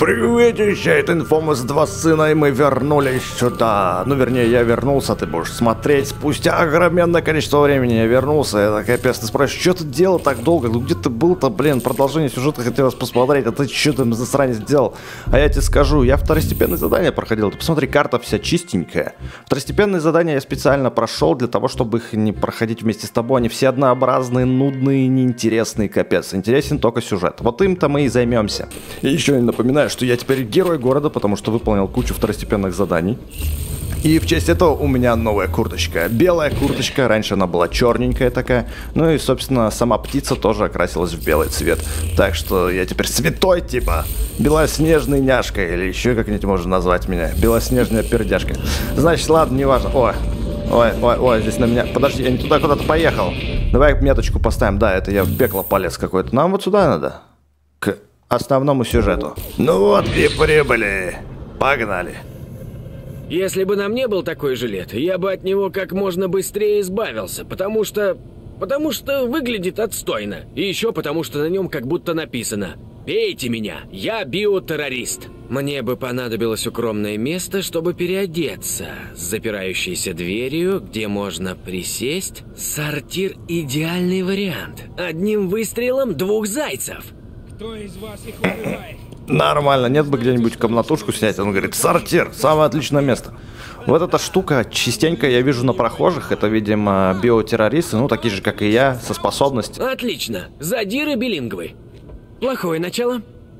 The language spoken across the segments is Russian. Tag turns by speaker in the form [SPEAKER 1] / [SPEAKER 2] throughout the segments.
[SPEAKER 1] Приветище, это Инфомус 2 сына, и мы вернулись сюда. Ну, вернее, я вернулся, ты будешь смотреть. Спустя огроменное количество времени я вернулся. Я капец, ты спрашиваешь, что ты делал так долго? Ну, где ты был-то, блин? Продолжение сюжета хотелось посмотреть, а ты что там засранец делал? А я тебе скажу, я второстепенные задания проходил. Ты посмотри, карта вся чистенькая. Второстепенные задания я специально прошел для того, чтобы их не проходить вместе с тобой. Они все однообразные, нудные, неинтересные, капец. Интересен только сюжет. Вот им-то мы и займемся. И еще не напоминаю, что я теперь герой города, потому что выполнил кучу второстепенных заданий. И в честь этого у меня новая курточка. Белая курточка, раньше она была черненькая такая. Ну и, собственно, сама птица тоже окрасилась в белый цвет. Так что я теперь святой типа. Белоснежный няшка, или еще как-нибудь можно назвать меня. Белоснежная пердяшка. Значит, ладно, неважно. Ой, здесь на меня... Подожди, я не туда куда-то поехал. Давай меточку поставим. Да, это я в пекло полез какой-то. Нам вот сюда надо. К основному сюжету. Ну вот и прибыли. Погнали.
[SPEAKER 2] Если бы на мне был такой жилет, я бы от него как можно быстрее избавился, потому что выглядит отстойно. И еще потому, что на нем как будто написано: «Бейте меня, я биотеррорист». Мне бы понадобилось укромное место, чтобы переодеться, с запирающейся дверью, где можно присесть. Сортир – идеальный вариант. Одним выстрелом 2 зайцев.
[SPEAKER 3] Кто из вас их убивает?
[SPEAKER 1] Нормально, нет бы где-нибудь комнатушку снять. Он говорит, сортир, самое отличное место. Вот эта штука частенько я вижу на прохожих. Это, видимо, биотеррористы, ну, такие же, как и я, со способностью.
[SPEAKER 2] Отлично, задиры билингвы. Плохое начало.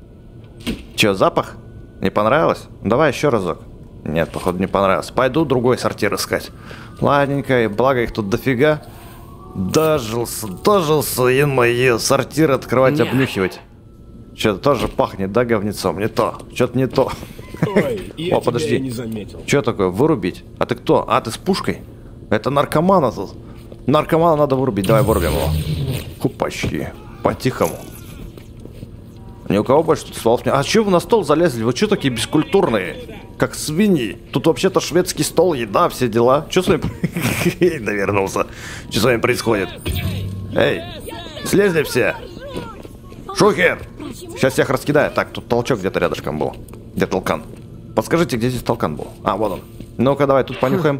[SPEAKER 1] Че, запах? Не понравилось? Давай еще разок. Нет, походу не понравилось. Пойду другой сортир искать. Ладненько, и благо их тут дофига. Дожился, ё-моё, сортир открывать, обнюхивать. Что-то тоже пахнет, да, говнецом? Не то, что-то не то.
[SPEAKER 3] Ой, я
[SPEAKER 1] О, подожди.
[SPEAKER 3] не заметил.
[SPEAKER 1] Что такое, вырубить? А ты кто? А, ты с пушкой? Это наркомана тут. Наркомана надо вырубить, давай вырубим его. Хупачки, по-тихому. Ни у кого больше тут стволов нет. А чё вы на стол залезли? Вы чё такие бескультурные? Как свиньи. Тут вообще-то шведский стол, еда, все дела. Чё с вами... Навернулся. Что с вами происходит? Эй, слезли все. Шухер! Сейчас всех раскидаю. Так, тут толчок где-то рядышком был. Где толкан? Подскажите, где здесь толкан был? А, вот он. Ну-ка, давай тут понюхаем.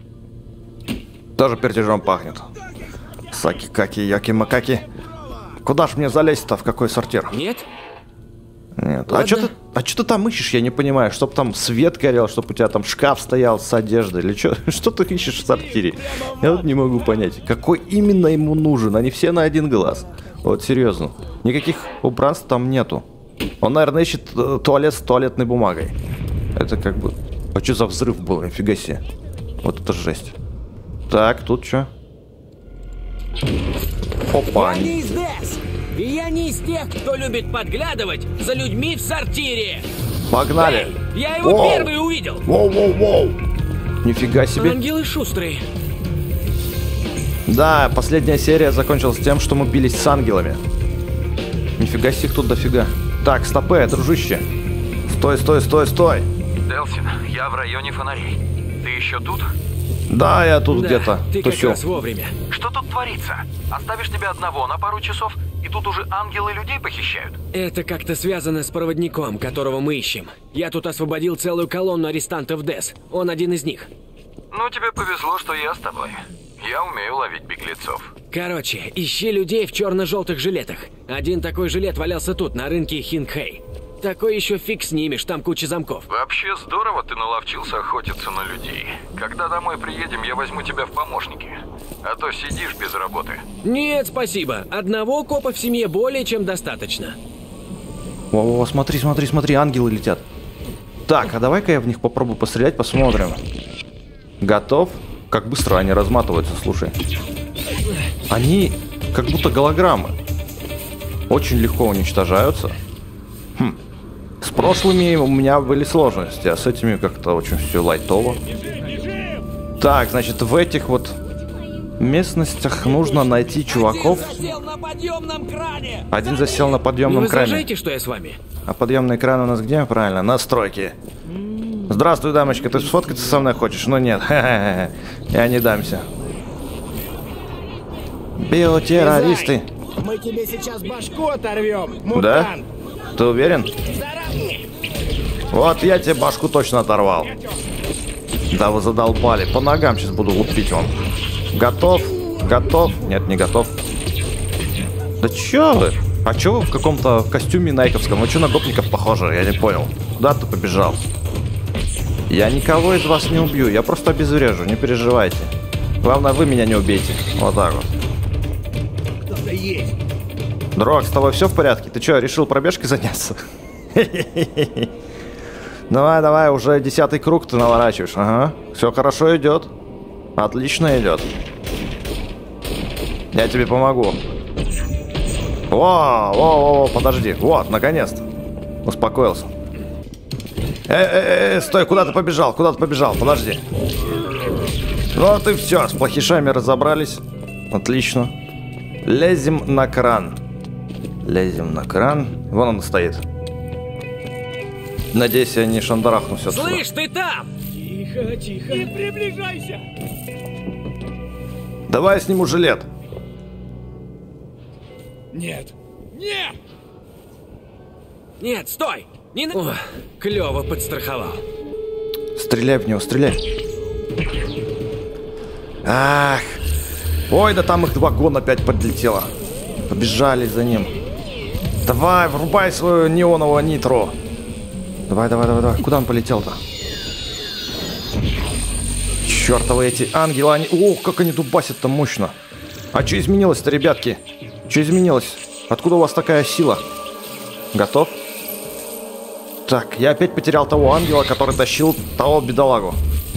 [SPEAKER 1] Тоже пертежом пахнет. Саки-каки, яки-макаки. Куда ж мне залезть-то? В какой сортир?
[SPEAKER 2] Нет?
[SPEAKER 1] Нет.
[SPEAKER 2] Ладно.
[SPEAKER 1] А что ты там ищешь? Я не понимаю. Чтоб там свет горел, чтоб у тебя там шкаф стоял с одеждой. Или что? Что ты ищешь в сортире? Я вот не могу понять. Какой именно ему нужен? Они все на один глаз. Вот серьезно. Никаких убранств там нету. Он, наверное, ищет туалет с туалетной бумагой. Это как бы... А что за взрыв был? Нифига себе. Вот это жесть. Так, тут что? Опа.
[SPEAKER 2] Я не из ДЭС, и я не из тех, кто любит подглядывать за людьми в сортире.
[SPEAKER 1] Погнали.
[SPEAKER 2] Эй, я его первый увидел.
[SPEAKER 1] Воу. Нифига себе.
[SPEAKER 2] Ангелы шустрые.
[SPEAKER 1] Да, последняя серия закончилась тем, что мы бились с ангелами. Нифига себе, их тут дофига. Так, стопэ, дружище. Стой.
[SPEAKER 4] Делсин, я в районе фонарей. Ты еще тут?
[SPEAKER 1] Да, я тут
[SPEAKER 2] Да,
[SPEAKER 1] где-то.
[SPEAKER 2] ты как
[SPEAKER 1] Тусю.
[SPEAKER 2] раз вовремя.
[SPEAKER 4] Что тут творится? Оставишь тебя одного на пару часов, и тут уже ангелы людей похищают?
[SPEAKER 2] Это как-то связано с проводником, которого мы ищем. Я тут освободил целую колонну арестантов ДЭС. Он один из них.
[SPEAKER 4] Ну, тебе повезло, что я с тобой. Я умею ловить беглецов.
[SPEAKER 2] Короче, ищи людей в черно-желтых жилетах. Один такой жилет валялся тут, на рынке Хингхэй. Такой еще фиг снимешь, там куча замков.
[SPEAKER 4] Вообще здорово ты наловчился охотиться на людей. Когда домой приедем, я возьму тебя в помощники. А то сидишь без работы.
[SPEAKER 2] Нет, спасибо. Одного копа в семье более чем достаточно.
[SPEAKER 1] Во, смотри, ангелы летят. Так, а давай-ка я в них попробую пострелять, посмотрим. Готов? Как быстро они разматываются, слушай. Они как будто голограммы. Очень легко уничтожаются. С прошлыми у меня были сложности, а с этими как-то очень все лайтово. Так, значит, в этих вот местностях нужно найти чуваков. Один засел на
[SPEAKER 2] Не
[SPEAKER 1] подъемном кране.
[SPEAKER 2] возражайте, что я с вами?
[SPEAKER 1] А подъемный кран у нас где? Правильно, на стройке. Здравствуй, дамочка, ты сфоткаться со мной хочешь? Ну нет, я не дамся. Биотеррористы.
[SPEAKER 3] Мы тебе сейчас башку оторвем,
[SPEAKER 1] Да?
[SPEAKER 3] мутант.
[SPEAKER 1] Ты уверен? Вот я тебе башку точно оторвал. Да вы задолбали. По ногам сейчас буду лупить вам. Готов? Готов? Нет, не готов. Да чё вы? А чё вы в каком-то костюме найковском? Вы чё на гопников похожи? Я не понял. Куда ты побежал? Я никого из вас не убью. Я просто обезврежу. Не переживайте. Главное, вы меня не убейте. Вот так вот.
[SPEAKER 3] Кто-то есть.
[SPEAKER 1] Дрог, с тобой все в порядке? Ты чё, решил пробежкой заняться? Давай, давай, уже 10-й круг ты наворачиваешь. Ага. Все хорошо идет. Отлично идет. Я тебе помогу. Во, подожди. Вот, наконец-то. Успокоился. Стой, куда ты побежал? Куда ты побежал? Подожди. Вот и все, с плохишами разобрались. Отлично. Лезем на кран. Лезем на кран. Вон он стоит. Надеюсь, я не шандарахну все.
[SPEAKER 2] Слышь, ты там!
[SPEAKER 3] Тихо, тихо. Не приближайся.
[SPEAKER 1] Давай я сниму жилет.
[SPEAKER 3] Нет. Нет!
[SPEAKER 2] Нет, стой! Не на... О, клёво подстраховал.
[SPEAKER 1] Стреляй в него, стреляй. Ах. Ой, да там их вагон опять подлетело. Побежали за ним. Давай, врубай свою неоновую нитро. Давай. Куда он полетел-то? Чёртовы эти ангелы, они... Ох, как они дубасят-то мощно. А что изменилось-то, ребятки? Что изменилось? Откуда у вас такая сила? Готов? Так, я опять потерял того ангела, который тащил того бедолагу.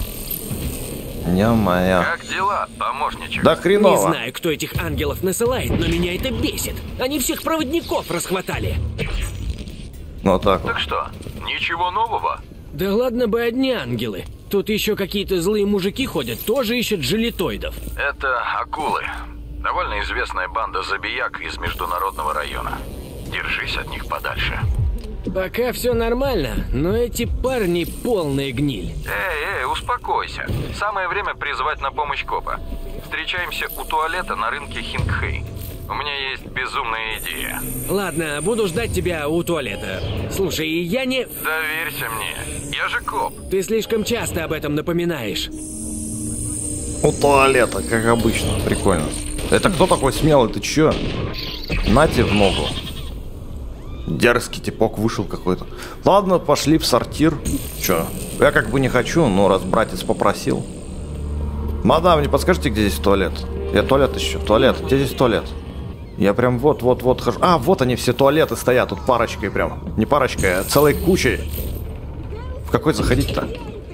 [SPEAKER 1] Ё-моё.
[SPEAKER 4] Как дела, помощничек?
[SPEAKER 1] Да хреново.
[SPEAKER 2] Не знаю, кто этих ангелов насылает, но меня это бесит. Они всех проводников расхватали.
[SPEAKER 1] Вот так вот.
[SPEAKER 4] Так что, ничего нового?
[SPEAKER 2] Да ладно бы одни ангелы. Тут еще какие-то злые мужики ходят, тоже ищут жилетоидов.
[SPEAKER 4] Это акулы. Довольно известная банда забияк из международного района. Держись от них подальше.
[SPEAKER 2] Пока все нормально, но эти парни полная гниль.
[SPEAKER 4] Эй, успокойся. Самое время призвать на помощь копа. Встречаемся у туалета на рынке Хингхэй. У меня есть безумная идея.
[SPEAKER 2] Ладно, буду ждать тебя у туалета. Слушай, я не...
[SPEAKER 4] Доверься мне. Я же коп.
[SPEAKER 2] Ты слишком часто об этом напоминаешь.
[SPEAKER 1] У туалета, как обычно. Прикольно. Это кто такой смелый? Ты чё? Нате в ногу. Дерзкий типок вышел какой-то. Ладно, пошли в сортир. Чё? Я как бы не хочу, но раз братец попросил. Мадам, не подскажете, где здесь туалет? Я туалет ищу. Туалет. Где здесь туалет? Я прям вот хожу. А, вот они все туалеты стоят. Тут парочкой прям. Не парочкой, а целой кучей. В какой заходить-то?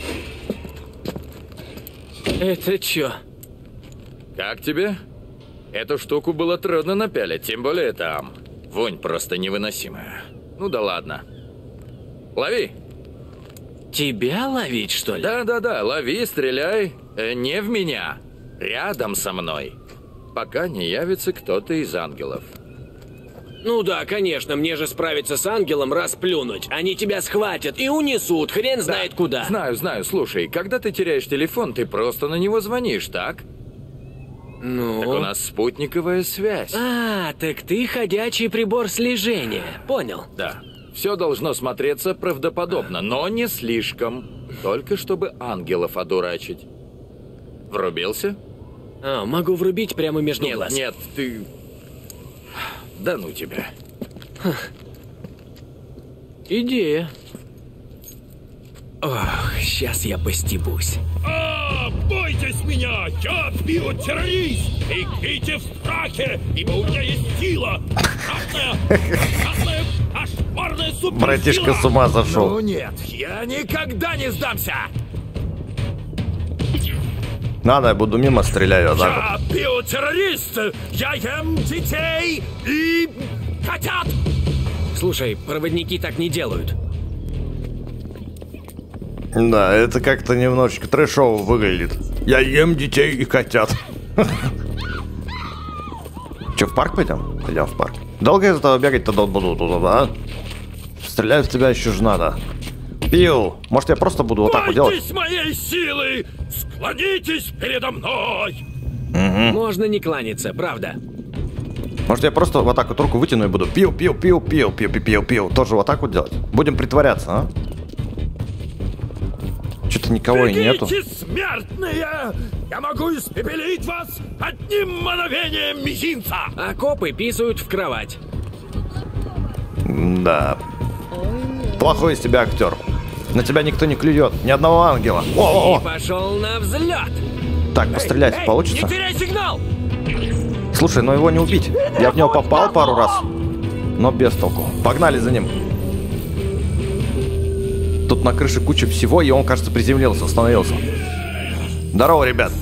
[SPEAKER 2] Это чё?
[SPEAKER 5] Как тебе? Эту штуку было трудно напялить, тем более там. Вонь просто невыносимая. Ну да ладно. Лови.
[SPEAKER 2] Тебя ловить, что ли?
[SPEAKER 5] Да, лови, стреляй. Не в меня. Рядом со мной. Пока не явится кто-то из ангелов.
[SPEAKER 2] Ну да, конечно, мне же справиться с ангелом расплюнуть. Они тебя схватят и унесут, хрен знает куда.
[SPEAKER 5] Знаю. Слушай, когда ты теряешь телефон, ты просто на него звонишь, так?
[SPEAKER 2] Ну?
[SPEAKER 5] Так у нас спутниковая связь.
[SPEAKER 2] А, так ты ходячий прибор слежения. Понял.
[SPEAKER 5] Да. Все должно смотреться правдоподобно, но не слишком. Только чтобы ангелов одурачить. Врубился?
[SPEAKER 2] А, могу врубить прямо между глаз.
[SPEAKER 5] Нет, ты... Да ну тебя.
[SPEAKER 2] Идея. Ох, сейчас я постебусь.
[SPEAKER 3] Бойтесь меня! Я биотеррорист! Бегите в страхе, ибо у меня есть сила! Красная, ошпарная суперсила!
[SPEAKER 1] Братишка с ума зашел.
[SPEAKER 5] Ну нет, я никогда не сдамся!
[SPEAKER 1] Надо, я буду мимо стреляю, да?
[SPEAKER 3] Я биотеррорист! Я ем детей и котят!
[SPEAKER 2] Слушай, проводники так не делают.
[SPEAKER 1] Да, это как-то немножечко трэшово выглядит. Я ем детей и котят. Че, в парк пойдем? Пойдем в парк. Долго из этого бегать-то буду туда, да? Стрелять в тебя еще же надо. Пил, может я просто буду вот так вот делать?
[SPEAKER 3] Бойтесь моей силы! Склонитесь передо мной!
[SPEAKER 2] Можно не кланяться, правда.
[SPEAKER 1] Может я просто вот так вот руку вытяну и буду пил. Тоже вот так вот делать? Будем притворяться, а? никого и нету.
[SPEAKER 3] Бегите, смертные! Я могу испепелить вас одним мановением мизинца!
[SPEAKER 2] А копы писают в кровать.
[SPEAKER 1] Да. Плохой из тебя актер. На тебя никто не клюет. Ни одного ангела.
[SPEAKER 2] И
[SPEAKER 1] О-о-о!
[SPEAKER 2] пошел на взлет.
[SPEAKER 1] Так, пострелять
[SPEAKER 2] Эй,
[SPEAKER 1] получится?
[SPEAKER 2] не теряй сигнал!
[SPEAKER 1] Слушай, ну его не убить. Я в него попал пару раз, но без толку. Погнали за ним. Тут на крыше куча всего, и он, кажется, приземлился, остановился. Здорово, ребят.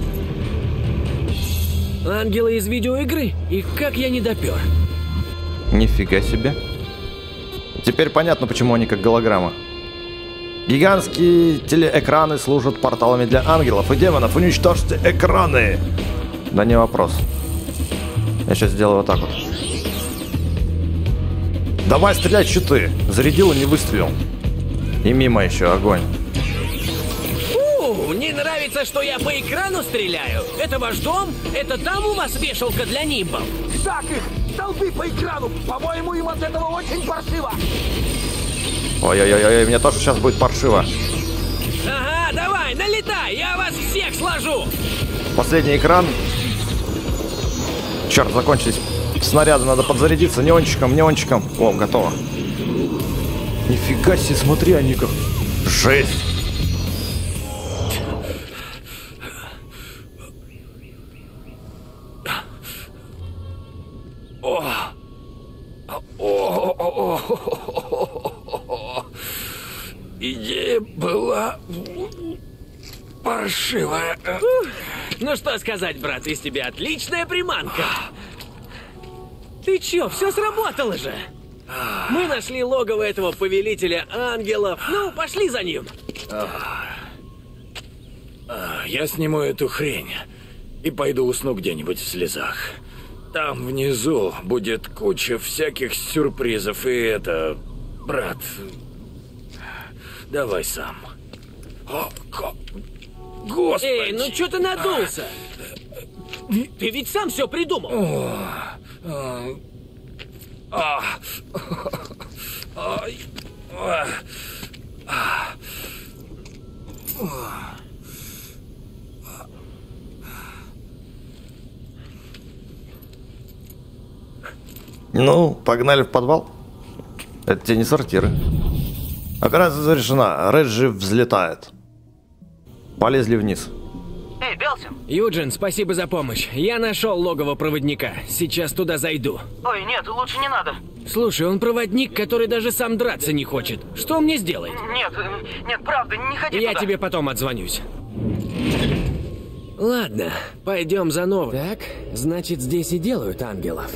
[SPEAKER 2] Ангелы из видеоигры? И как я не допер?
[SPEAKER 1] Нифига себе. Теперь понятно, почему они как голограмма. Гигантские телеэкраны служат порталами для ангелов и демонов. Уничтожьте экраны! Да не вопрос. Я сейчас сделаю вот так вот. Давай стрелять, щиты. Зарядил и не выстрелил. И мимо еще огонь.
[SPEAKER 2] Не нравится, что я по экрану стреляю? Это ваш дом? Это там у вас вешалка для нимбов?
[SPEAKER 3] Так их! Долби по экрану! По-моему, им от этого очень паршиво!
[SPEAKER 1] Ой-ой-ой, мне тоже сейчас будет паршиво.
[SPEAKER 2] Ага, давай, налетай, я вас всех сложу!
[SPEAKER 1] Последний экран. Черт, закончились снаряды, надо подзарядиться неончиком, неончиком. О, готово. Нифига себе, смотри, они как... Жесть!
[SPEAKER 3] Идея была паршивая.
[SPEAKER 2] Ну что сказать, брат, из тебя отличная приманка. Ты чё, все сработало же? Мы нашли логово этого повелителя ангелов. Ну, пошли за ним.
[SPEAKER 3] Я сниму эту хрень и пойду усну где-нибудь в слезах. Там внизу будет куча всяких сюрпризов, и это... Брат, давай сам. Господи!
[SPEAKER 2] Эй, ну чё ты надулся? Ты ведь сам все придумал.
[SPEAKER 1] Ну, погнали в подвал. Это тебе не сортиры. Операция завершена. Реджи взлетает. Полезли вниз.
[SPEAKER 6] Эй, Белсин!
[SPEAKER 2] Юджин, спасибо за помощь. Я нашел логово проводника. Сейчас туда зайду.
[SPEAKER 6] Ой, нет, лучше не надо.
[SPEAKER 2] Слушай, он проводник, который даже сам драться не хочет. Что он мне сделает?
[SPEAKER 6] Нет, правда, не ходи
[SPEAKER 2] Я
[SPEAKER 6] туда.
[SPEAKER 2] тебе потом отзвонюсь. Ладно, пойдем за новым. Так, значит, здесь и делают ангелов.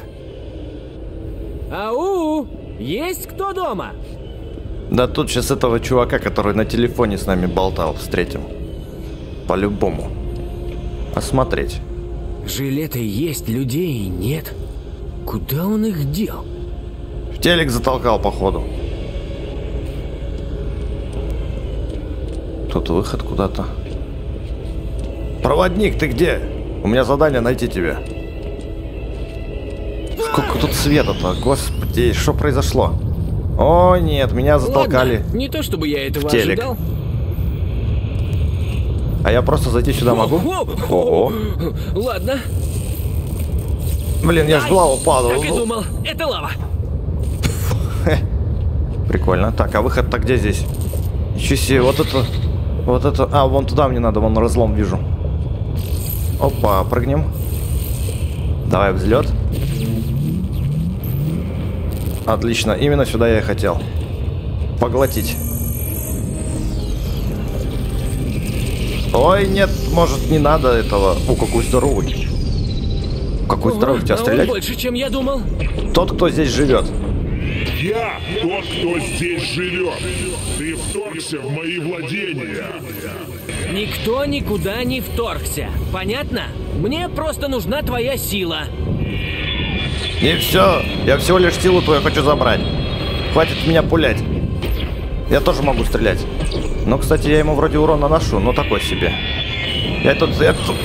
[SPEAKER 2] Ау! Есть кто дома?
[SPEAKER 1] Да тут сейчас этого чувака, который на телефоне с нами болтал, встретим. По-любому. Осмотреть.
[SPEAKER 2] Жилеты есть, людей нет. Куда он их дел?
[SPEAKER 1] В телек затолкал, походу. Тут выход куда-то. Проводник, ты где? У меня задание найти тебя. Сколько тут света-то, господи, что произошло? О, нет, меня затолкали.
[SPEAKER 2] Ладно, не то чтобы я этого
[SPEAKER 1] в телек.
[SPEAKER 2] ожидал.
[SPEAKER 1] А я просто зайти сюда могу? Ого.
[SPEAKER 2] Ладно.
[SPEAKER 1] Блин, я ж в лаву падал.
[SPEAKER 2] Так и думал, это лава.
[SPEAKER 1] Прикольно. Так, а выход-то где здесь? Ничего себе, вот это... А, вон туда мне надо, вон разлом вижу. Опа, прыгнем. Давай, взлет. Отлично, именно сюда я и хотел. Поглотить. Ой, нет, может не надо этого. О, какой здоровый. Какой здоровый, тебя стрелять?
[SPEAKER 2] Больше, чем я думал.
[SPEAKER 1] Тот, кто здесь живет.
[SPEAKER 7] Я тот, кто здесь живет. Ты вторгся в мои владения.
[SPEAKER 2] Никто никуда не вторгся. Понятно? Мне просто нужна твоя сила.
[SPEAKER 1] И все, я всего лишь силу твою хочу забрать. Хватит меня пулять. Я тоже могу стрелять. Но, кстати, я ему вроде урон наношу, но такой себе. Я тут...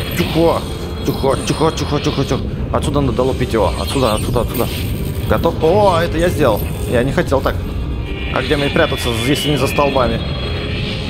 [SPEAKER 1] Тихо. Отсюда надо лупить его. Отсюда. Готов? О, это я сделал. Я не хотел так. А где мне прятаться, если не за столбами?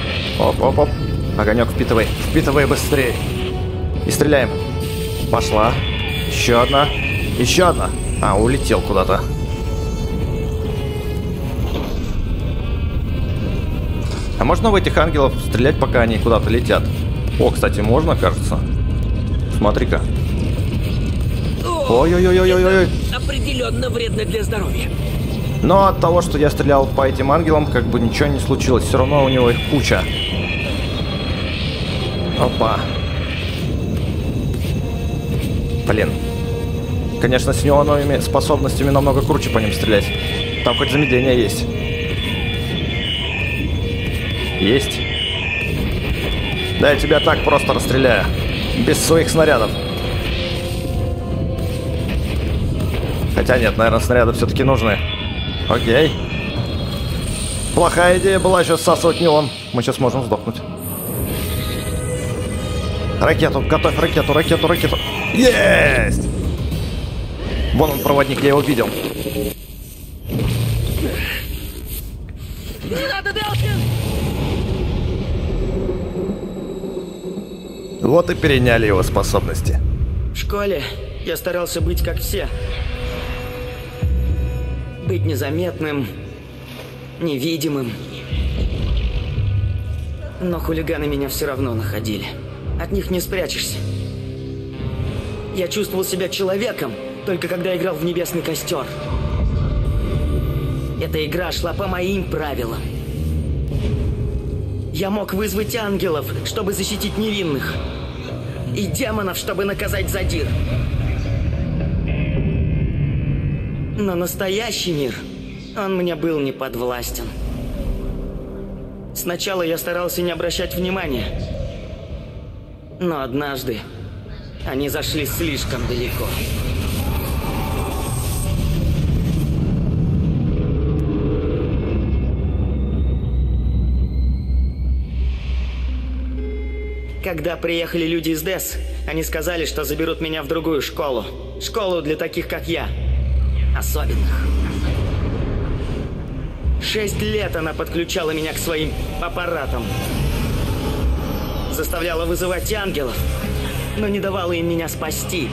[SPEAKER 1] Оп-оп-оп. Огонек впитывай. Впитывай быстрее. И стреляем. Пошла. Еще одна. Еще одна. А, улетел куда-то. А можно в этих ангелов стрелять, пока они куда-то летят? О, кстати, можно, кажется. Смотри-ка. Ой-ой-ой-ой-ой-ой.
[SPEAKER 2] Определенно вредно для здоровья.
[SPEAKER 1] Но от того, что я стрелял по этим ангелам, как бы ничего не случилось. Все равно у него их куча. Опа. Блин. Конечно, с неоновыми способностями намного круче по ним стрелять. Там хоть замедление есть. Есть. Да, я тебя так просто расстреляю. Без своих снарядов. Хотя нет, наверное, снаряды все-таки нужны. Окей. Плохая идея была сейчас всасывать неон. Мы сейчас можем сдохнуть. Ракету, готовь ракету, ракету, ракету. Есть! Вон он, проводник, я его видел.
[SPEAKER 2] Не надо, Делфин!
[SPEAKER 1] Вот и переняли его способности.
[SPEAKER 6] В школе я старался быть как все. Быть незаметным, невидимым. Но хулиганы меня все равно находили. От них не спрячешься. Я чувствовал себя человеком, только когда играл в Небесный Костер. Эта игра шла по моим правилам. Я мог вызвать ангелов, чтобы защитить невинных. И демонов, чтобы наказать задир. Но настоящий мир, он мне был не подвластен. Сначала я старался не обращать внимания. Но однажды они зашли слишком далеко. Когда приехали люди из ДЭС, они сказали, что заберут меня в другую школу. Школу для таких, как я. Особенных. 6 лет она подключала меня к своим аппаратам. Заставляла вызывать ангелов, но не давала им меня спасти.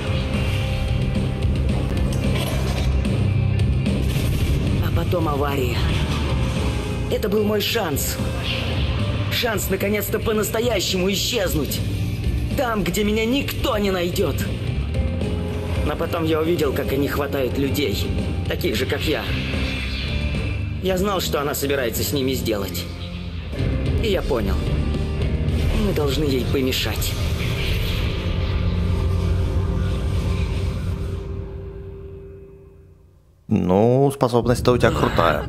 [SPEAKER 6] А потом авария. Это был мой шанс. Шанс наконец-то по-настоящему исчезнуть. Там, где меня никто не найдет. Но потом я увидел, как они хватают людей, таких же, как я. Я знал, что она собирается с ними сделать. И я понял. Мы должны ей помешать.
[SPEAKER 1] Ну, способность-то у тебя крутая.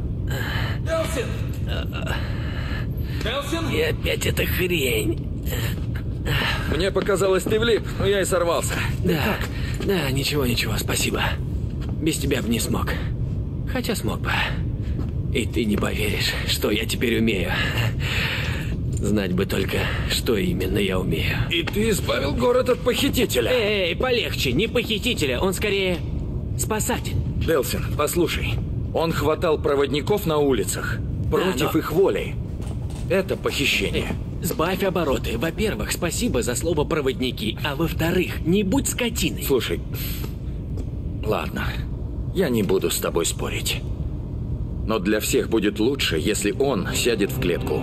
[SPEAKER 2] И опять эта хрень.
[SPEAKER 5] Мне показалось, ты влип, но я и сорвался.
[SPEAKER 2] Да, ничего, спасибо. Без тебя бы не смог. Хотя смог бы. И ты не поверишь, что я теперь умею. Знать бы только, что именно я умею.
[SPEAKER 5] И ты избавил город от похитителя.
[SPEAKER 2] Эй, полегче, не похитителя, он скорее спасатель.
[SPEAKER 5] Делсин, послушай. Он хватал проводников на улицах против их воли. Это похищение.
[SPEAKER 2] Сбавь обороты. Во-первых, спасибо за слово «проводники», а во-вторых, не будь скотиной.
[SPEAKER 5] Слушай, ладно, я не буду с тобой спорить. Но для всех будет лучше, если он сядет в клетку.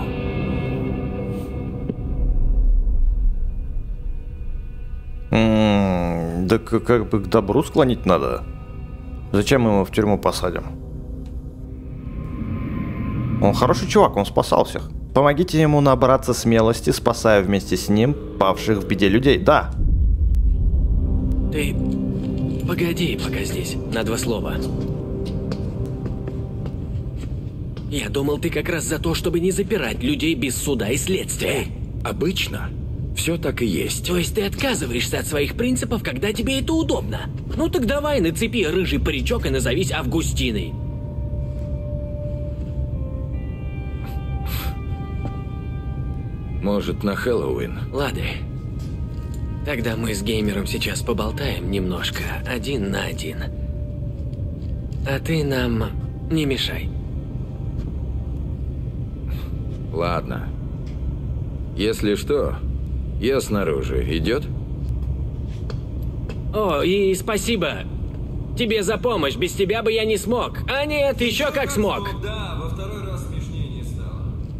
[SPEAKER 1] Да как бы к добру склонить надо. Зачем мы его в тюрьму посадим? Он хороший чувак, он спасал всех. Помогите ему набраться смелости, спасая вместе с ним павших в беде людей. Да.
[SPEAKER 2] Ты погоди пока здесь, на 2 слова. Я думал, ты как раз за то, чтобы не запирать людей без суда и следствия.
[SPEAKER 5] Обычно все так и есть.
[SPEAKER 2] То есть ты отказываешься от своих принципов, когда тебе это удобно? Ну так давай, нацепи рыжий паричок и назовись Августиной.
[SPEAKER 5] Может, на Хэллоуин?
[SPEAKER 2] Ладно. Тогда мы с геймером сейчас поболтаем немножко, 1 на 1. А ты нам не мешай.
[SPEAKER 5] Ладно. Если что, я снаружи. Идет?
[SPEAKER 2] О, и спасибо тебе за помощь. Без тебя бы я не смог. А нет, еще как смог.
[SPEAKER 8] Да, во 2-й раз смешнее не стало.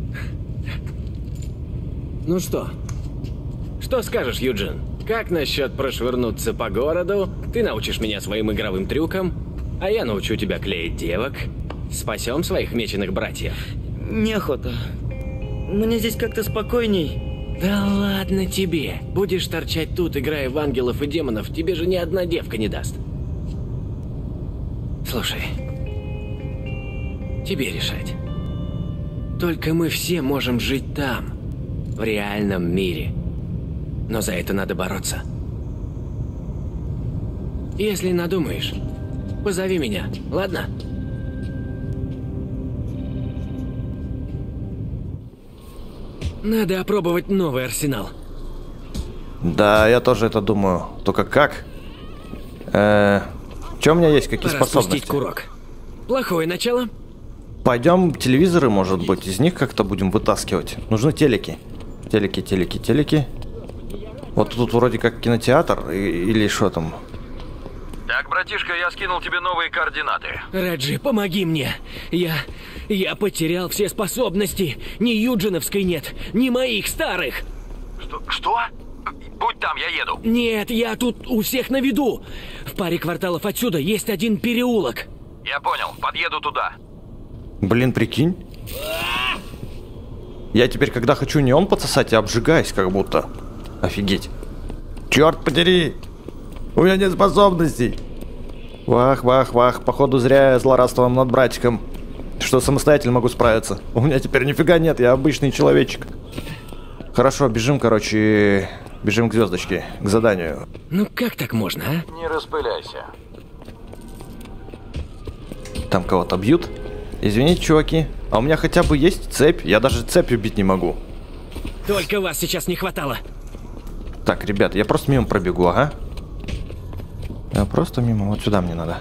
[SPEAKER 2] Ну что? Что скажешь, Юджин? Как насчет прошвырнуться по городу? Ты научишь меня своим игровым трюкам, а я научу тебя клеить девок. Спасем своих меченых братьев.
[SPEAKER 6] Неохота. Мне здесь как-то спокойней.
[SPEAKER 2] Да ладно тебе. Будешь торчать тут, играя в ангелов и демонов, тебе же ни одна девка не даст. Слушай, тебе решать. Только мы все можем жить там, в реальном мире. Но за это надо бороться. Если надумаешь, позови меня, ладно? Надо опробовать новый арсенал.
[SPEAKER 1] Да, я тоже это думаю. Только как? Что у меня есть? Какие
[SPEAKER 2] Пора
[SPEAKER 1] способности?
[SPEAKER 2] спустить курок. Плохое начало.
[SPEAKER 1] Пойдем телевизоры, может быть, из них как-то будем вытаскивать. Нужны телеки. Телеки. Вот тут вроде как кинотеатр или что там.
[SPEAKER 4] Так, братишка, я скинул тебе новые координаты.
[SPEAKER 2] Раджи, помоги мне. Я потерял все способности. Ни юджиновской нет, ни моих старых.
[SPEAKER 4] Что? Будь там, я еду.
[SPEAKER 2] Нет, я тут у всех на виду. В паре кварталов отсюда есть один переулок.
[SPEAKER 4] Я понял, подъеду туда.
[SPEAKER 1] Блин, прикинь. Я теперь, когда хочу неон подсосать, я обжигаюсь как будто. Офигеть. Черт подери! У меня нет способностей. Вах. Походу зря я злорадствовал над братиком. Что самостоятельно могу справиться. У меня теперь нифига нет, я обычный человечек. Хорошо, бежим, короче. Бежим к звездочке, к заданию.
[SPEAKER 2] Ну как так можно, а?
[SPEAKER 4] Не распыляйся.
[SPEAKER 1] Там кого-то бьют. Извините, чуваки. А у меня хотя бы есть цепь. Я даже цепь убить не могу.
[SPEAKER 2] Только вас сейчас не хватало.
[SPEAKER 1] Так, ребят, я просто мимо пробегу, ага. Я просто мимо. Вот сюда мне надо.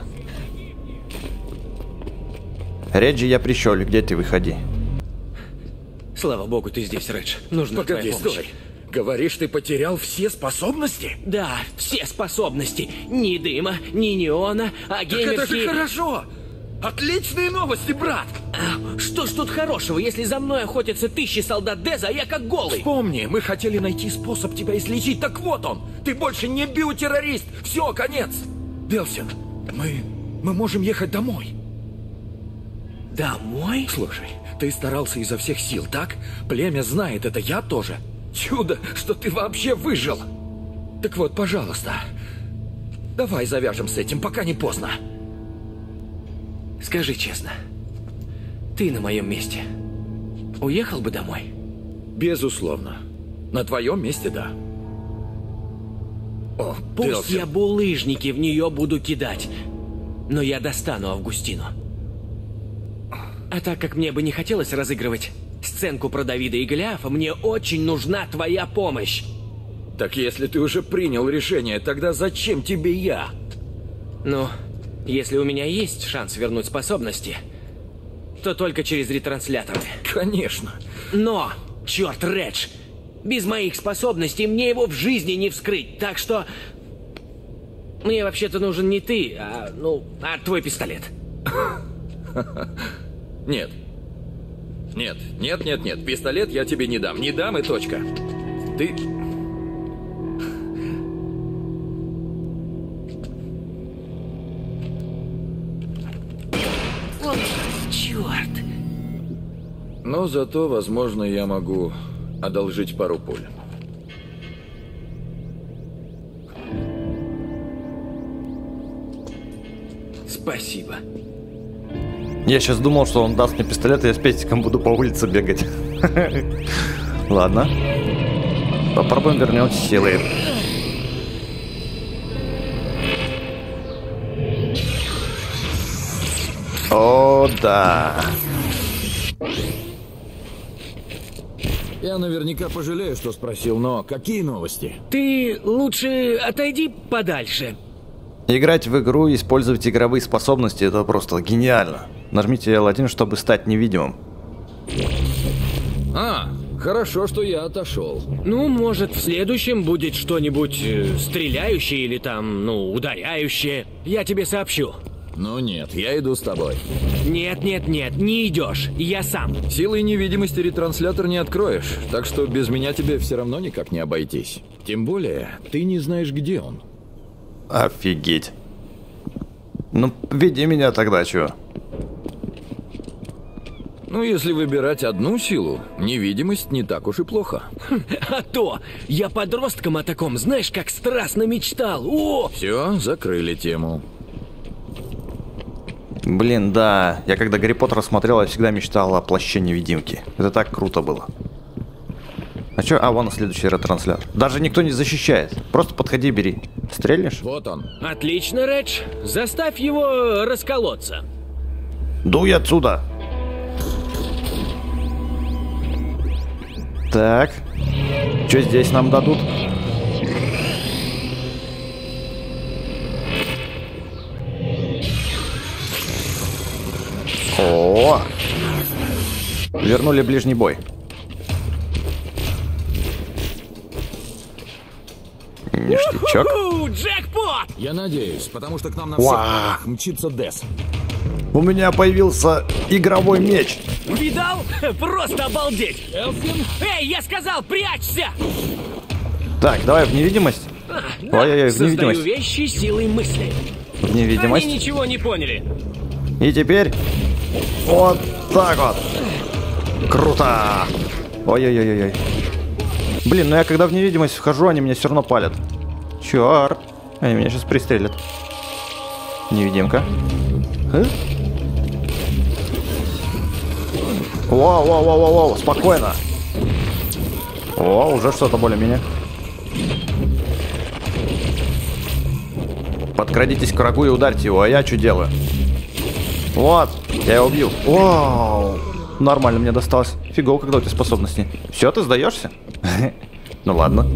[SPEAKER 1] Реджи, я при щеле. Где ты? Выходи.
[SPEAKER 2] Слава богу, ты здесь, Редж. Нужна
[SPEAKER 3] Погоди,
[SPEAKER 2] твоя помощь.
[SPEAKER 3] стой. Говоришь, ты потерял все способности?
[SPEAKER 2] Да, все способности. Ни дыма, ни неона, а
[SPEAKER 3] Так это же
[SPEAKER 2] геймерские...
[SPEAKER 3] хорошо! Отличные новости, брат!
[SPEAKER 2] Что ж тут хорошего, если за мной охотятся тысячи солдат Деза, а я как голый?
[SPEAKER 3] Помни, мы хотели найти способ тебя излечить, так вот он! Ты больше не биотеррорист! Все, конец! Делсин, мы можем ехать домой.
[SPEAKER 2] Домой?
[SPEAKER 3] Слушай, ты старался изо всех сил, так? Племя знает это, я тоже. Чудо, что ты вообще выжил. Так вот, пожалуйста, давай завяжем с этим, пока не поздно.
[SPEAKER 2] Скажи честно, ты на моем месте уехал бы домой?
[SPEAKER 3] Безусловно. На твоем месте, да. О,
[SPEAKER 2] Пусть
[SPEAKER 3] Делсин.
[SPEAKER 2] я булыжники в нее буду кидать, но я достану Августину. А так как мне бы не хотелось разыгрывать сценку про Давида и Голиафа, мне очень нужна твоя помощь.
[SPEAKER 3] Так если ты уже принял решение, тогда зачем тебе я?
[SPEAKER 2] Ну, если у меня есть шанс вернуть способности, то только через ретрансляторы.
[SPEAKER 3] Конечно.
[SPEAKER 2] Но, черт, Редж, без моих способностей мне его в жизни не вскрыть, так что... Мне вообще-то нужен не ты, а твой пистолет.
[SPEAKER 3] Нет. Нет. Пистолет я тебе не дам. Не дам и точка. Ты...
[SPEAKER 2] Вот черт.
[SPEAKER 3] Но зато, возможно, я могу одолжить пару пуль.
[SPEAKER 2] Спасибо.
[SPEAKER 1] Я сейчас думал, что он даст мне пистолет, и я с пестиком буду по улице бегать. Ладно. Попробуем вернуть силы. О, да.
[SPEAKER 3] Я наверняка пожалею, что спросил, но какие новости?
[SPEAKER 2] Ты лучше отойди подальше.
[SPEAKER 1] Играть в игру и использовать игровые способности — это просто гениально. Нажмите L1, чтобы стать невидимым.
[SPEAKER 3] Хорошо, что я отошел.
[SPEAKER 2] Ну, может, в следующем будет что-нибудь стреляющее или там, ударяющее. Я тебе сообщу.
[SPEAKER 3] Ну нет, я иду с тобой.
[SPEAKER 2] Нет, не идешь. Я сам.
[SPEAKER 3] Силой невидимости ретранслятор не откроешь, так что без меня тебе все равно никак не обойтись. Тем более, ты не знаешь, где он.
[SPEAKER 1] Офигеть. Ну, веди меня тогда, чё?
[SPEAKER 3] Ну, если выбирать одну силу, невидимость не так уж и плохо.
[SPEAKER 2] А то! Я подростком о таком, знаешь, как страстно мечтал. О!
[SPEAKER 3] Все, закрыли тему.
[SPEAKER 1] Блин, да. Я когда Гарри Поттера смотрел, я всегда мечтал о плаще невидимки. Это так круто было. А чё? А, вон следующий ретранслятор. Даже никто не защищает. Просто подходи, бери. Стрельнешь?
[SPEAKER 3] Вот он.
[SPEAKER 2] Отлично, Редж. Заставь его расколоться.
[SPEAKER 1] Дуй отсюда. Так. Что здесь нам дадут? О! Вернули ближний бой. Ништячок.
[SPEAKER 2] Джекпот!
[SPEAKER 3] Я надеюсь, потому что к нам на
[SPEAKER 1] Вау.
[SPEAKER 3] всех мчится Дес.
[SPEAKER 1] У меня появился игровой меч.
[SPEAKER 2] Видал? Просто обалдеть! Эй, я сказал, прячься!
[SPEAKER 1] Так, давай в невидимость. Ой-ой-ой, в
[SPEAKER 2] Создаю
[SPEAKER 1] невидимость.
[SPEAKER 2] вещи силой мысли.
[SPEAKER 1] В
[SPEAKER 2] Они
[SPEAKER 1] невидимость.
[SPEAKER 2] ничего не поняли.
[SPEAKER 1] И теперь вот так вот. Круто. Ой-ой-ой-ой. Блин, ну я когда в невидимость вхожу, они меня все равно палят. Чёрт. Они меня сейчас пристрелят. Невидимка. Воу, спокойно. О, уже что-то более-менее. Подкрадитесь к врагу и ударьте его, а я что делаю? Вот, я его убью. Вау, нормально мне досталось. Фигово, когда у тебя способности. Все, ты сдаешься? Ну ладно.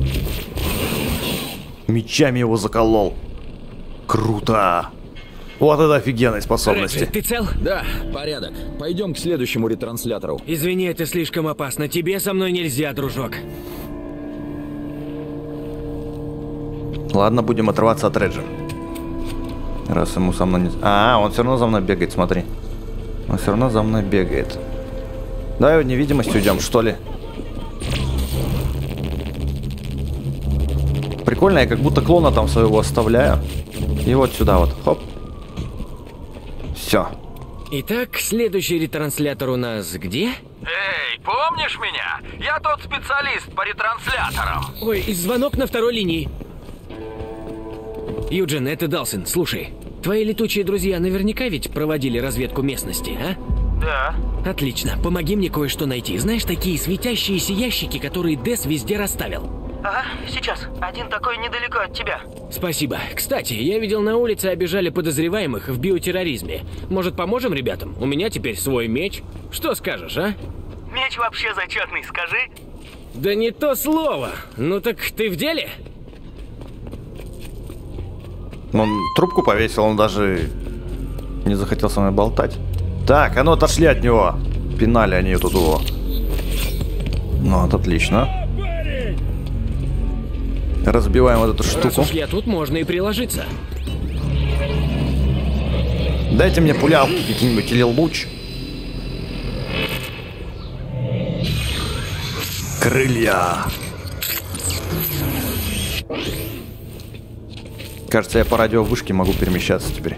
[SPEAKER 1] Мечами его заколол. Круто. Вот это офигенные способности.
[SPEAKER 2] Ты цел?
[SPEAKER 3] Да, порядок. Пойдем к следующему ретранслятору.
[SPEAKER 2] Извини, это слишком опасно. Тебе со мной нельзя, дружок.
[SPEAKER 1] Ладно, будем отрываться от Реджи. Раз ему со мной не... А, он все равно за мной бегает, смотри. Он все равно за мной бегает. Давай в невидимость уйдем, что ли? Прикольно, я как будто клона там своего оставляю. И вот сюда вот, хоп. Все.
[SPEAKER 2] Итак, следующий ретранслятор у нас где?
[SPEAKER 4] Эй, помнишь меня? Я тот специалист по ретрансляторам.
[SPEAKER 2] Ой, звонок на второй линии. Юджин, это Далсин, слушай. Твои летучие друзья наверняка ведь проводили разведку местности, а?
[SPEAKER 4] Да.
[SPEAKER 2] Отлично, помоги мне кое-что найти. Знаешь, такие светящиеся ящики, которые Дэс везде расставил?
[SPEAKER 6] Ага, сейчас. Один такой недалеко от тебя.
[SPEAKER 2] Спасибо. Кстати, я видел на улице обижали подозреваемых в биотерроризме. Может, поможем ребятам? У меня теперь свой меч. Что скажешь, а?
[SPEAKER 6] Меч вообще зачетный, скажи.
[SPEAKER 2] Да не то слово. Ну так ты в деле?
[SPEAKER 1] Он трубку повесил, он даже не захотел со мной болтать. Так, а ну отошли от него. Пинали они тут его. Ну, вот отлично. Разбиваем вот эту штуку.
[SPEAKER 2] Раз уж я тут, можно и приложиться.
[SPEAKER 1] Дайте мне пулявки какие-нибудь или луч. Крылья. Кажется, я по радиовышке могу перемещаться теперь.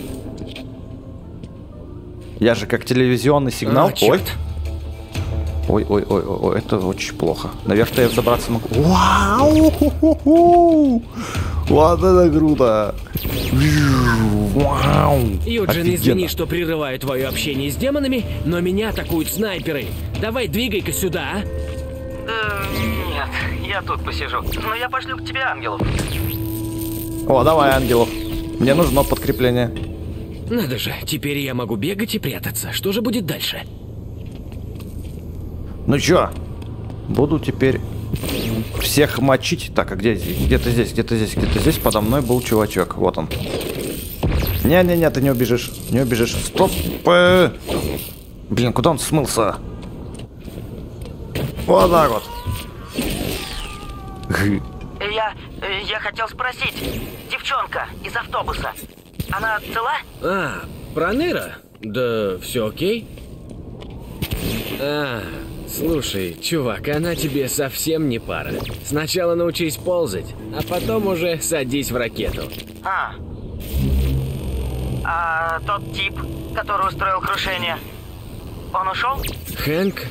[SPEAKER 1] Я же как телевизионный сигнал. Ой. Ой, это очень плохо. Наверх-то я забраться могу. Вау! Вот это круто! Вау!
[SPEAKER 2] Юджин, извини, что прерываю твое общение с демонами, но меня атакуют снайперы. Давай, двигай-ка сюда, а?
[SPEAKER 6] Нет, я тут посижу. Но я пошлю к тебе ангелов.
[SPEAKER 1] О, давай, ангелов. Мне нужно подкрепление.
[SPEAKER 2] Надо же, теперь я могу бегать и прятаться. Что же будет дальше?
[SPEAKER 1] Ну чё? Буду теперь всех мочить. Так, а где здесь? Где-то здесь, где-то здесь, где-то здесь. Подо мной был чувачок. Вот он. Не-не-не, ты не убежишь. Не убежишь. Стоп. Блин, куда он смылся? Вот так вот.
[SPEAKER 6] Я хотел спросить. Девчонка из автобуса. Она цела?
[SPEAKER 2] А, Проныра? Да все окей. А, слушай, чувак, она тебе совсем не пара. Сначала научись ползать, а потом уже садись в ракету.
[SPEAKER 6] А тот тип, который устроил крушение, он ушел?
[SPEAKER 2] Хэнк?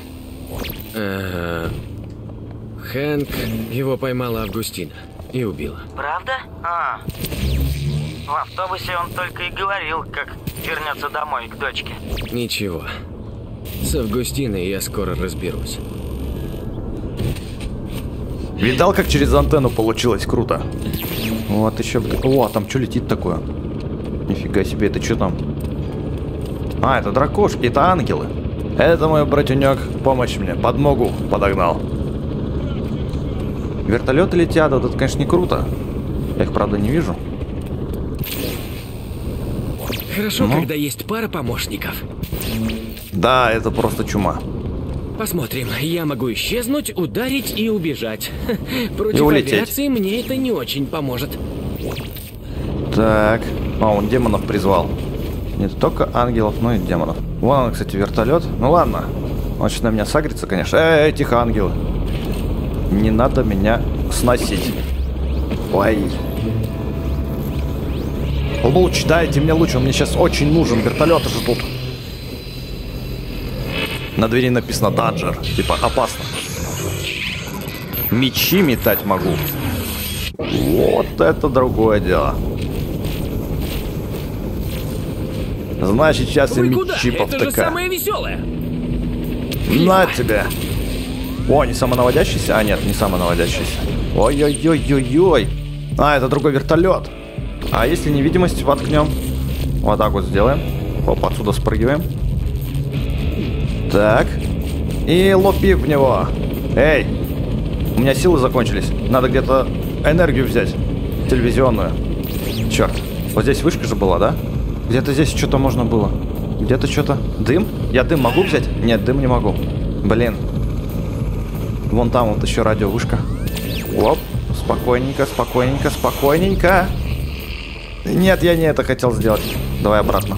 [SPEAKER 2] Хэнк, его поймала Августина и убила.
[SPEAKER 6] Правда? В автобусе он только и говорил, как вернется домой к дочке.
[SPEAKER 2] Ничего. С Августиной я скоро разберусь.
[SPEAKER 1] Видал, как через антенну получилось круто? Вот еще, блин. О, там что летит такое? Нифига себе, это что там? А, это дракошки, это ангелы. Это мой братюнек, помощь мне, подмогу подогнал. Вертолеты летят, вот это, конечно, не круто. Я их, правда, не вижу.
[SPEAKER 2] Хорошо, когда есть пара помощников.
[SPEAKER 1] Да, это просто чума.
[SPEAKER 2] Посмотрим. Я могу исчезнуть, ударить и убежать. Против авиации мне это не очень поможет.
[SPEAKER 1] Так. А, он демонов призвал. Не только ангелов, но и демонов. Вон он, кстати, вертолет. Ну ладно. Он сейчас на меня сагрится, конечно. Тихо, ангелы. Не надо меня сносить. Ой. Луч, дайте мне луч, он мне сейчас очень нужен. Вертолеты же тут. На двери написано «Даджер». Типа опасно. Мечи метать могу. Вот это другое дело. Значит, сейчас
[SPEAKER 2] Вы
[SPEAKER 1] и
[SPEAKER 2] куда?
[SPEAKER 1] мечи
[SPEAKER 2] Это же
[SPEAKER 1] повтыкаю.
[SPEAKER 2] самое веселое.
[SPEAKER 1] На тебе. О, не самонаводящийся? А, нет, не самонаводящийся. Ой-ой-ой-ой-ой. А, это другой вертолет. А если невидимость воткнем? Вот так вот сделаем. Оп, отсюда спрыгиваем. Так. И лупи в него. Эй! У меня силы закончились. Надо где-то энергию взять. Телевизионную. Черт. Вот здесь вышка же была, да? Где-то здесь что-то можно было. Где-то что-то. Дым? Я дым могу взять? Нет, дым не могу. Блин. Вон там вот еще радиовышка. Оп. Спокойненько, спокойненько, спокойненько. Нет, я не это хотел сделать. Давай обратно.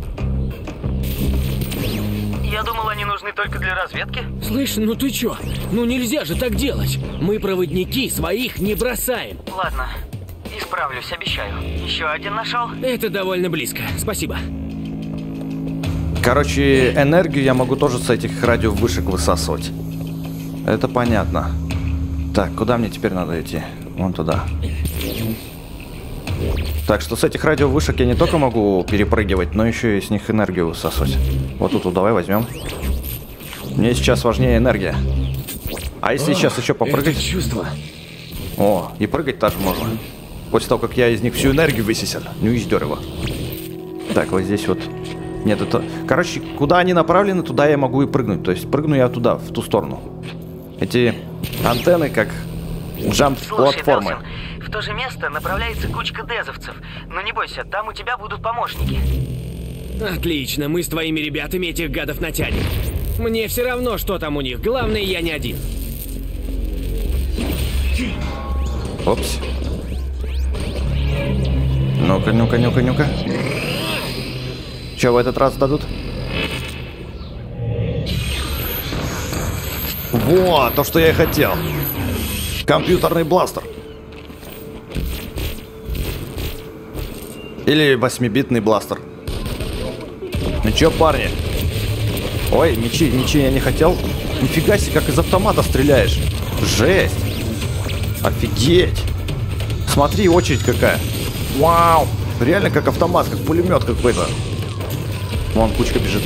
[SPEAKER 6] Я думал, они нужны только для разведки.
[SPEAKER 2] Слышь, ну ты чё? Ну нельзя же так делать. Мы, проводники, своих не бросаем.
[SPEAKER 6] Ладно, исправлюсь, обещаю. Еще один нашел?
[SPEAKER 2] Это довольно близко. Спасибо.
[SPEAKER 1] Короче, энергию я могу тоже с этих радиовышек высасывать. Это понятно. Так, куда мне теперь надо идти? Вон туда. Так что с этих радиовышек я не только могу перепрыгивать, но еще и с них энергию высасывать. Вот тут давай возьмем. Мне сейчас важнее энергия. А если сейчас еще попрыгать?
[SPEAKER 2] Это чувство.
[SPEAKER 1] О, и прыгать тоже можно. После того, как я из них всю энергию высосал. Ну и здорово. Так, вот здесь вот. Нет, это... Короче, куда они направлены, туда я могу и прыгнуть. То есть прыгну я туда, в ту сторону. Эти антенны как джамп-платформы.
[SPEAKER 6] В то же место направляется кучка дезовцев. Но не бойся, там у тебя будут помощники.
[SPEAKER 2] Отлично, мы с твоими ребятами этих гадов натянем. Мне все равно, что там у них. Главное, я не один.
[SPEAKER 1] Опс. Ну-ка, ну-ка, ну-ка, ну-ка. Че в этот раз дадут? Вот, то, что я и хотел. Компьютерный бластер. Или 8-битный бластер. Ну чё, парни? Ой, мечи я не хотел. Нифига себе, как из автомата стреляешь. Жесть. Офигеть. Смотри, очередь какая. Вау. Реально как автомат, как пулемет какой-то. Вон, кучка бежит.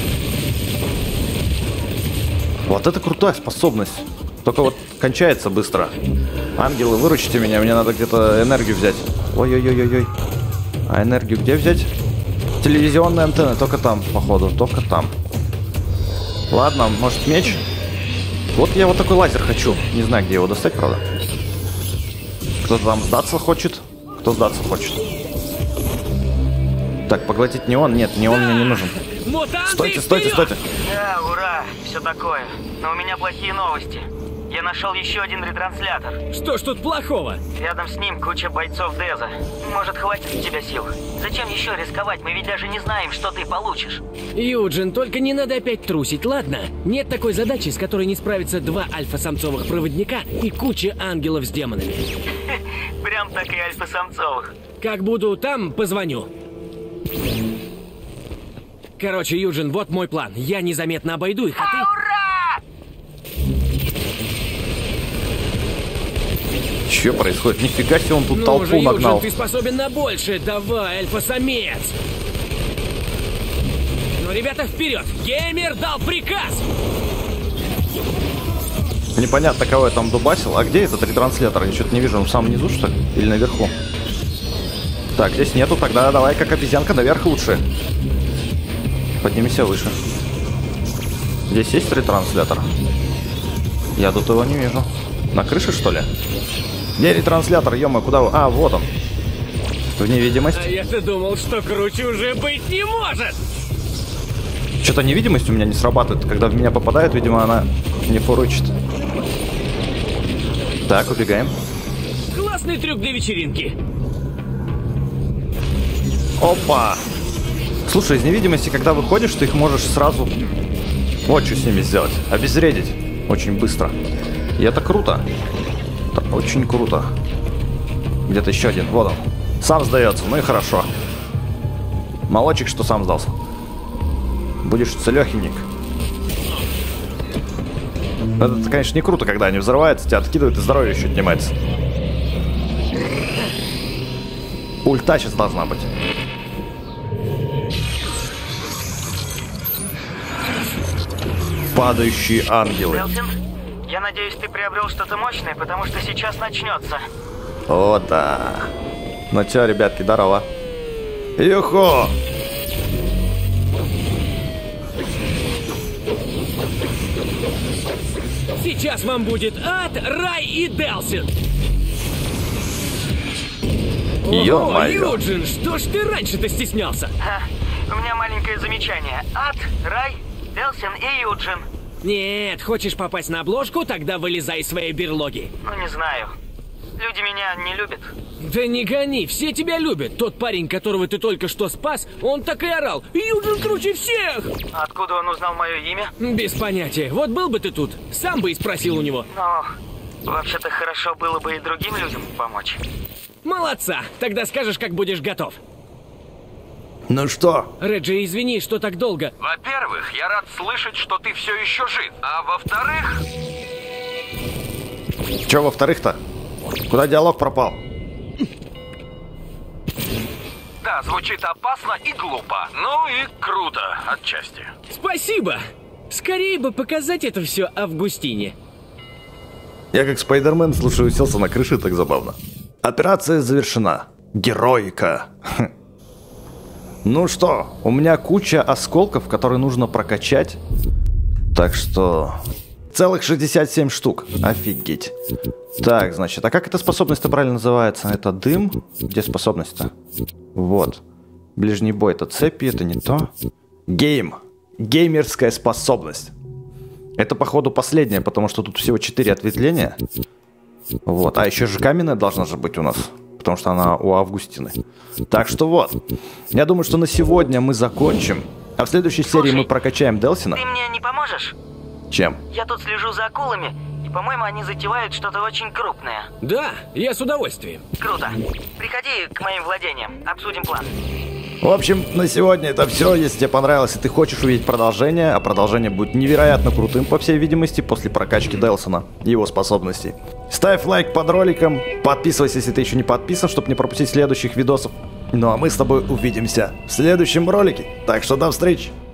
[SPEAKER 1] Вот это крутая способность. Только вот кончается быстро. Ангелы, выручите меня, мне надо где-то энергию взять. Ой-ой-ой-ой-ой. А энергию где взять? Телевизионные антенны, только там, походу, только там. Ладно, может меч? Вот я вот такой лазер хочу. Не знаю, где его достать, правда. Кто-то там сдаться хочет. Кто сдаться хочет. Так, поглотить неон? Нет, неон мне не нужен. Стойте, стойте, стойте.
[SPEAKER 6] Да, ура, все такое. Но у меня плохие новости. Я нашел еще один ретранслятор.
[SPEAKER 2] Что ж тут плохого?
[SPEAKER 6] Рядом с ним куча бойцов Деза. Может, хватит у тебя сил? Зачем еще рисковать? Мы ведь даже не знаем, что ты получишь.
[SPEAKER 2] Юджин, только не надо опять трусить, ладно? Нет такой задачи, с которой не справятся 2 альфа-самцовых проводника и куча ангелов с демонами.
[SPEAKER 6] Прям так и альфа-самцовых.
[SPEAKER 2] Как буду там, позвоню. Короче, Юджин, вот мой план. Я незаметно обойду их, а ты...
[SPEAKER 1] Что происходит? Нифига себе, он тут
[SPEAKER 2] Ну
[SPEAKER 1] толпу
[SPEAKER 2] же,
[SPEAKER 1] нагнал.
[SPEAKER 2] Юджин, ты способен на большее. Давай, альфа-самец. Ну, ребята, вперед! Геймер дал приказ!
[SPEAKER 1] Непонятно, кого я там дубасил. А где этот ретранслятор? Я что-то не вижу. Он в самом низу, что ли? Или наверху? Так, здесь нету. Тогда давай, как обезьянка, наверх лучше. Поднимемся выше. Здесь есть ретранслятор? Я тут его не вижу. На крыше, что ли? Где ретранслятор? Ё-моё, куда вы? А, вот он. В невидимость.
[SPEAKER 2] А я-то думал, что круче уже быть не может!
[SPEAKER 1] Что-то невидимость у меня не срабатывает. Когда в меня попадает, видимо, она не фурычит. Так, убегаем.
[SPEAKER 2] Классный трюк для вечеринки.
[SPEAKER 1] Опа! Слушай, из невидимости, когда выходишь, ты их можешь сразу... Вот что с ними сделать. Обезвредить. Очень быстро. И это круто. Это очень круто. Где-то еще один. Вот он. Сам сдается. Ну и хорошо. Молодчик, что сам сдался. Будешь целехенек. Это, конечно, не круто, когда они взрываются, тебя откидывают и здоровье еще отнимается. Ульта сейчас должна быть. Падающие ангелы.
[SPEAKER 9] Делсин, я надеюсь, ты приобрел что-то мощное, потому что сейчас начнется.
[SPEAKER 1] О, да. Ну чё, ребятки, здорово. Юху!
[SPEAKER 2] Сейчас вам будет ад, рай и Делсин.
[SPEAKER 1] Ё-моё.
[SPEAKER 2] Юджин, что ж ты раньше-то стеснялся?
[SPEAKER 9] У меня маленькое замечание. Ад, рай, Делсин и Юджин.
[SPEAKER 2] Нет, хочешь попасть на обложку, тогда вылезай из своей берлоги.
[SPEAKER 9] Ну, не знаю. Люди меня не любят.
[SPEAKER 2] Да не гони, все тебя любят. Тот парень, которого ты только что спас, он так и орал. Юджин круче всех!
[SPEAKER 9] Откуда он узнал мое имя?
[SPEAKER 2] Без понятия. Вот был бы ты тут, сам бы и спросил у него.
[SPEAKER 9] Ну, вообще-то хорошо было бы и другим людям помочь.
[SPEAKER 2] Молодца, тогда скажешь, как будешь готов.
[SPEAKER 1] Ну что?
[SPEAKER 2] Реджи, извини, что так долго.
[SPEAKER 4] Во-первых, я рад слышать, что ты все еще жив. А во-вторых...
[SPEAKER 1] Чё во-вторых-то? Куда диалог пропал?
[SPEAKER 4] Да, звучит опасно и глупо. Ну и круто, отчасти.
[SPEAKER 2] Спасибо. Скорее бы показать это все Августине.
[SPEAKER 1] Я как Спайдермен, слушай, уселся на крыше, так забавно. Операция завершена. Героика. Ну что, у меня куча осколков, которые нужно прокачать. Так что... Целых 67 штук. Офигеть. Так, значит, а как эта способность-то правильно называется? Это дым? Где способность-то? Вот. Ближний бой, это цепи, это не то. Гейм. Геймерская способность. Это, походу, последняя, потому что тут всего 4 ответвления. Вот. А еще же каменная должна же быть у нас. Потому что она у Августины. Так что вот. Я думаю, что на сегодня мы закончим. А в следующей серии мы прокачаем Делсина.
[SPEAKER 9] Ты мне не поможешь?
[SPEAKER 1] Чем?
[SPEAKER 9] Я тут слежу за акулами, и, по-моему, они затевают что-то очень крупное.
[SPEAKER 2] Да, я с удовольствием.
[SPEAKER 9] Круто. Приходи к моим владениям, обсудим план.
[SPEAKER 1] В общем, на сегодня это все. Если тебе понравилось и ты хочешь увидеть продолжение, а продолжение будет невероятно крутым, по всей видимости, после прокачки Делсона и его способностей. Ставь лайк под роликом, подписывайся, если ты еще не подписан, чтобы не пропустить следующих видосов. Ну а мы с тобой увидимся в следующем ролике. Так что до встречи!